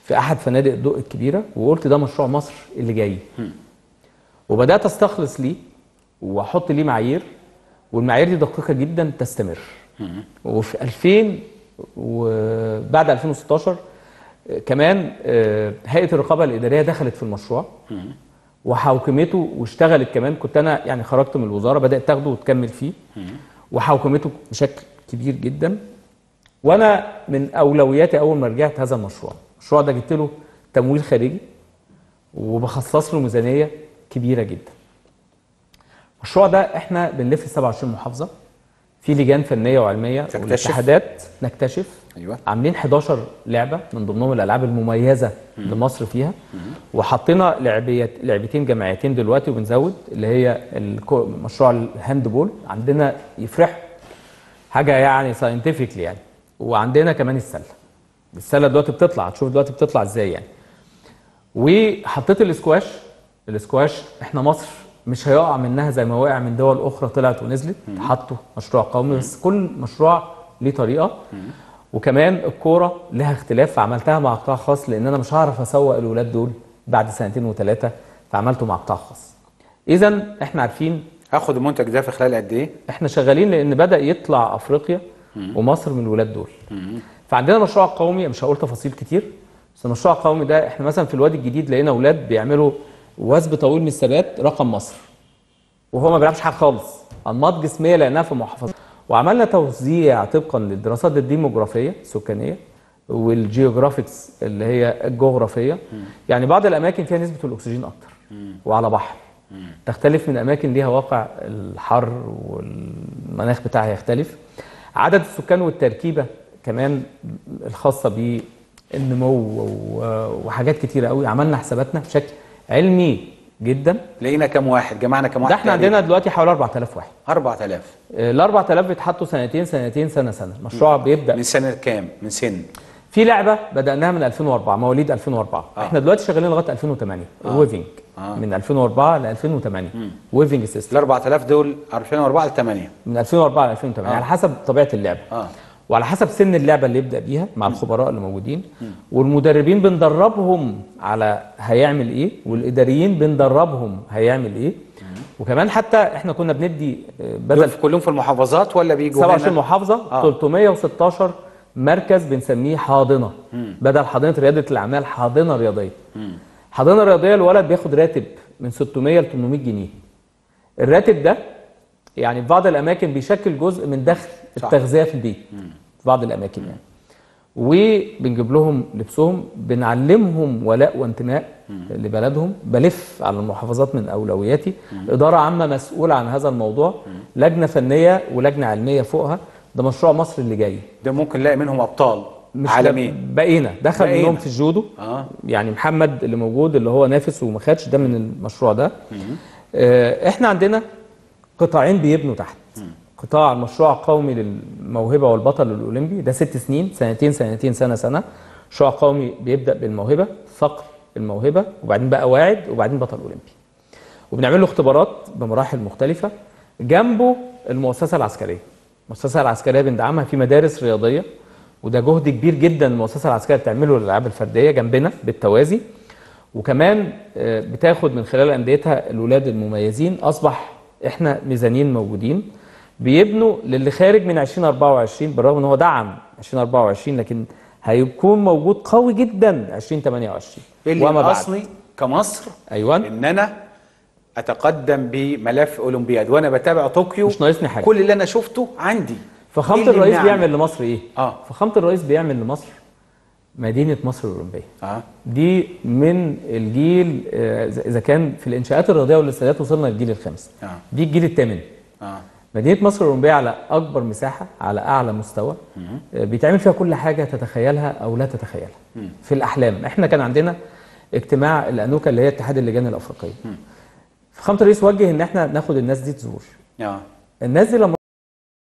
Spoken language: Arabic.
في احد فنادق الضوء الكبيره، وقلت ده مشروع مصر اللي جاي. وبدات استخلص ليه واحط ليه معايير، والمعايير دي دقيقه جدا تستمر. وفي 2000 وبعد 2016 كمان هيئه الرقابه الاداريه دخلت في المشروع وحوكمته واشتغلت كمان. كنت انا يعني خرجت من الوزاره، بدات تاخده وتكمل فيه، وحوكمته بشكل كبير جدا. وانا من اولوياتي اول ما رجعت هذا المشروع ده جبت له تمويل خارجي وبخصص له ميزانيه كبيره جدا. المشروع ده احنا بنلف 27 محافظه، في لجان فنيه وعلميه والاتحادات نكتشف. ايوه. عاملين 11 لعبه من ضمنهم الالعاب المميزه لمصر فيها، وحطينا لعبتين جماعيتين دلوقتي وبنزود، اللي هي مشروع الهاند بول عندنا يفرح حاجه يعني ساينتفكلي يعني. وعندنا كمان السله دلوقتي بتطلع، هتشوف دلوقتي بتطلع ازاي يعني. وحطيت الاسكواش احنا مصر مش هيقع منها زي ما وقع من دول اخرى طلعت ونزلت. حطوا مشروع قومي، بس كل مشروع ليه طريقه. وكمان الكوره لها اختلاف، فعملتها مع قطاع خاص لان انا مش هعرف اسوق الاولاد دول بعد سنتين وثلاثه، فعملته مع قطاع خاص. اذا احنا عارفين هاخد المنتج ده في خلال قد ايه؟ احنا شغالين لان بدا يطلع افريقيا ومصر من الولاد دول. فعندنا مشروع قومي، مش هقول تفاصيل كتير، بس المشروع القومي ده احنا مثلا في الوادي الجديد لقينا اولاد بيعملوا وثب طويل من الثبات رقم مصر، وهو ما بيلعبش حاجه خالص، انماط جسميه لانها في محافظه. وعملنا توزيع طبقا للدراسات الديموغرافيه السكانيه والجيوغرافيكس اللي هي الجغرافيه. يعني بعض الاماكن فيها نسبه الاكسجين اكتر وعلى بحر، تختلف من اماكن ليها واقع الحر والمناخ بتاعها يختلف. عدد السكان والتركيبه كمان الخاصه بالنمو وحاجات كتيره قوي. عملنا حساباتنا بشكل علمي جدا. لقينا كام واحد؟ جمعنا كام واحد؟ ده احنا عندنا دلوقتي حوالي 4000 واحد. 4000. ال 4000 بيتحطوا سنتين سنه. المشروع بيبدا من سنه كام؟ من سن؟ في لعبه بداناها من 2004، مواليد 2004. احنا دلوقتي شغالين لغايه 2008 ويفنج. من 2004 ل 2008 ويفنج سيستم. ال 4000 دول 2004 ل 8. من 2004 ل 2008 على حسب طبيعه اللعبه. وعلى حسب سن اللعبه اللي يبدا بيها مع الخبراء اللي موجودين. والمدربين بندربهم على هيعمل ايه، والاداريين بندربهم هيعمل ايه. وكمان حتى احنا كنا بندي بدل كلهم في المحافظات ولا بيجوا 27 محافظه 316 مركز بنسميه حاضنه. بدل حاضنه رياده الاعمال حاضنه رياضيه. حاضنه رياضيه الولد بياخد راتب من 600 ل 800 جنيه. الراتب ده يعني في بعض الاماكن بيشكل جزء من دخل التغذيه في البيت في بعض الاماكن يعني. وبنجيب لهم لبسهم، بنعلمهم ولاء وانتماء لبلدهم. بلف على المحافظات من اولوياتي، اداره عامه مسؤوله عن هذا الموضوع، لجنه فنيه ولجنه علميه فوقها. ده مشروع مصر اللي جاي. ده ممكن نلاقي منهم ابطال عالميين. بقينا دخل منهم في الجودو. يعني محمد اللي موجود اللي هو نافس وما خدش ده من المشروع ده. احنا عندنا قطاعين بيبنوا تحت. قطاع المشروع القومي للموهبه والبطل الاولمبي، ده 6 سنين، سنتين سنه. مشروع قومي بيبدا بالموهبه، صقر الموهبه، وبعدين بقى واعد، وبعدين بطل اولمبي. وبنعمل له اختبارات بمراحل مختلفه. جنبه المؤسسه العسكريه. المؤسسه العسكريه بندعمها في مدارس رياضيه، وده جهد كبير جدا المؤسسه العسكريه بتعمله للالعاب الفرديه جنبنا بالتوازي. وكمان بتاخد من خلال انديتها الاولاد المميزين. اصبح احنا ميزانين موجودين بيبنوا للي خارج من 2024، بالرغم ان هو دعم 2024 لكن هيكون موجود قوي جدا 2028 وما بعد. اصلي كمصر ايوه ان انا اتقدم بملف اولمبياد وانا بتابع طوكيو، مش ناقصني حاجه. كل اللي انا شفته عندي. فخامه الرئيس بيعمل لمصر ايه؟ فخامه الرئيس بيعمل لمصر مدينه مصر الاولمبيه. دي من الجيل اذا كان في الانشاءات الرياضيه والاستادات وصلنا للجيل الخامس. دي الجيل الثامن. مدينه مصر الاولمبيه على اكبر مساحه، على اعلى مستوى، بيتعمل فيها كل حاجه تتخيلها او لا تتخيلها في الاحلام. احنا كان عندنا اجتماع الانوكا اللي هي اتحاد اللجان الافريقيه. فخامه الرئيس وجه ان احنا ناخد الناس دي تزور. الناس دي لما